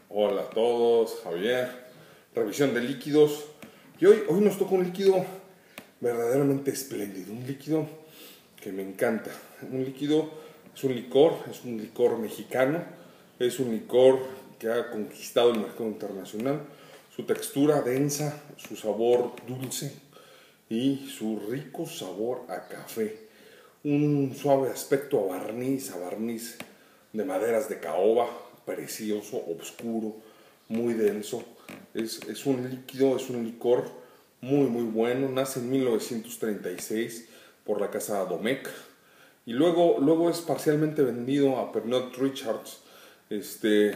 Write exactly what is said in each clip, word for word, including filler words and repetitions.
Hola a todos, Javier, revisión de líquidos. Y hoy, hoy nos toca un líquido verdaderamente espléndido, un líquido que me encanta. Un líquido, es un licor, es un licor mexicano, es un licor que ha conquistado el mercado internacional. Su textura densa, su sabor dulce y su rico sabor a café. Un suave aspecto a barniz, a barniz de maderas de caoba, precioso, oscuro, muy denso. Es, es un líquido, es un licor muy muy bueno. Nace en mil novecientos treinta y seis por la casa Domecq y luego, luego es parcialmente vendido a Pernod Ricard. Este,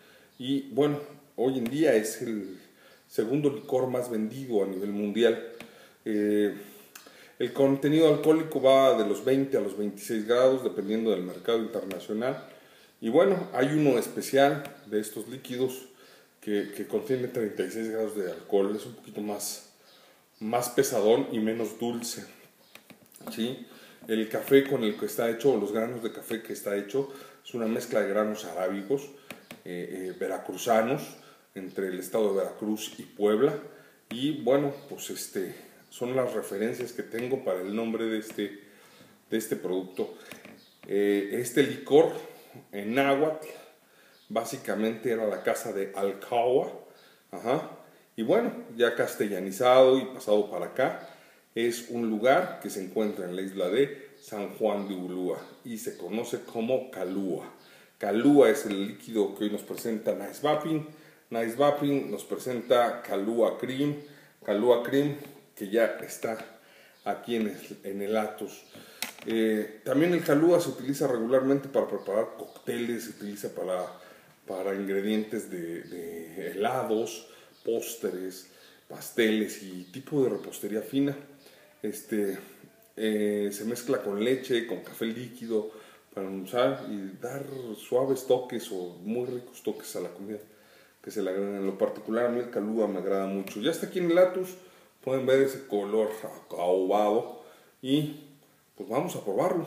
y bueno, hoy en día es el segundo licor más vendido a nivel mundial. Eh, el contenido alcohólico va de los veinte a los veintiséis grados, dependiendo del mercado internacional. Y bueno, hay uno especial de estos líquidos que, que contiene treinta y seis grados de alcohol. Es un poquito más, más pesadón y menos dulce, ¿sí? El café con el que está hecho, o los granos de café que está hecho, es una mezcla de granos arábigos, eh, eh, veracruzanos, entre el estado de Veracruz y Puebla. Y bueno, pues este, son las referencias que tengo para el nombre de este, de este producto. Eh, este licor en náhuatl básicamente era la casa de Alcagua, ajá. Y bueno, ya castellanizado y pasado para acá, es un lugar que se encuentra en la isla de San Juan de Ulúa y se conoce como Kalua. Kalua es el líquido que hoy nos presenta Nice Vaping. Nice Vaping nos presenta Kalua Cream, Kalua Cream, que ya está aquí en el, en el Atos. Eh, también el Kalua se utiliza regularmente para preparar cócteles, se utiliza para, para ingredientes de, de helados, postres, pasteles y tipo de repostería fina. Este, eh, se mezcla con leche, con café líquido para usar y dar suaves toques o muy ricos toques a la comida que se le agradan. En lo particular a mí el Kalua me agrada mucho. Ya está aquí en el Atos, pueden ver ese color acaobado y pues vamos a probarlo.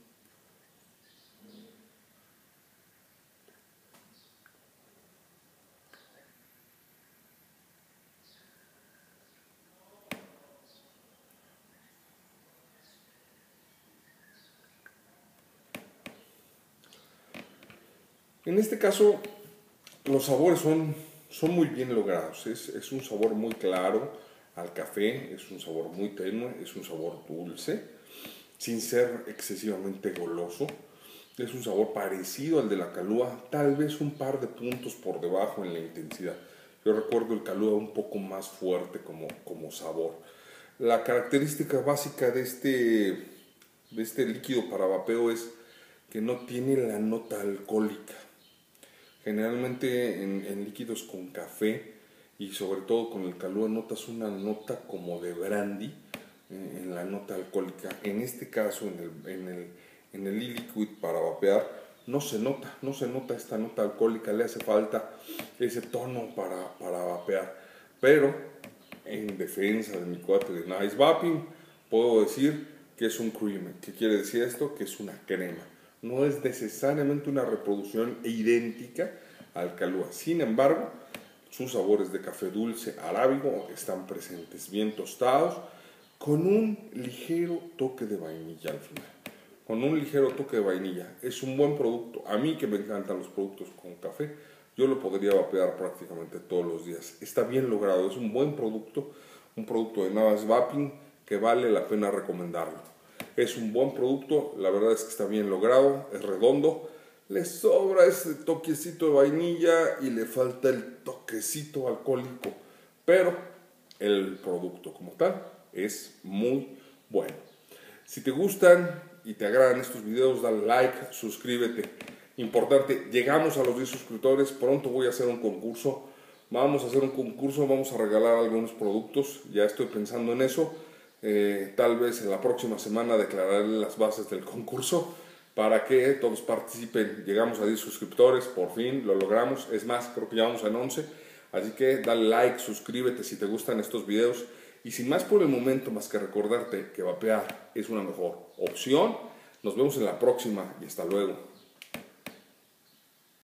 En este caso, los sabores son, son muy bien logrados. Es, es un sabor muy claro al café, es un sabor muy tenue, es un sabor dulce, sin ser excesivamente goloso. Es un sabor parecido al de la Kalua, tal vez un par de puntos por debajo en la intensidad. Yo recuerdo el Kalua un poco más fuerte como, como sabor. La característica básica de este, de este líquido para vapeo es que no tiene la nota alcohólica. Generalmente en, en líquidos con café y sobre todo con el Kalua notas una nota como de brandy eh, en la nota alcohólica. En este caso, en el, en el, en el e-liquid para vapear, no se nota, no se nota esta nota alcohólica, le hace falta ese tono para, para vapear. Pero en defensa de mi cuate de Nice Vaping, puedo decir que es un cream. ¿Qué quiere decir esto? Que es una crema. No es necesariamente una reproducción idéntica al Kalua. Sin embargo, sus sabores de café dulce arábigo están presentes, bien tostados, con un ligero toque de vainilla al final. Con un ligero toque de vainilla. Es un buen producto. A mí que me encantan los productos con café, yo lo podría vapear prácticamente todos los días. Está bien logrado, es un buen producto, un producto de Nice Vaping que vale la pena recomendarlo. Es un buen producto, la verdad es que está bien logrado, es redondo, le sobra ese toquecito de vainilla y le falta el toquecito alcohólico, pero el producto como tal es muy bueno. Si te gustan y te agradan estos videos, dale like, suscríbete. Importante, llegamos a los diez suscriptores, pronto voy a hacer un concurso, vamos a hacer un concurso, vamos a regalar algunos productos, ya estoy pensando en eso. Eh, tal vez en la próxima semana declararé las bases del concurso para que todos participen. Llegamos a diez suscriptores, por fin lo logramos. Es más, creo que ya vamos en once. Así que dale like, suscríbete si te gustan estos videos. Y sin más por el momento, más que recordarte que vapear es una mejor opción. Nos vemos en la próxima y hasta luego.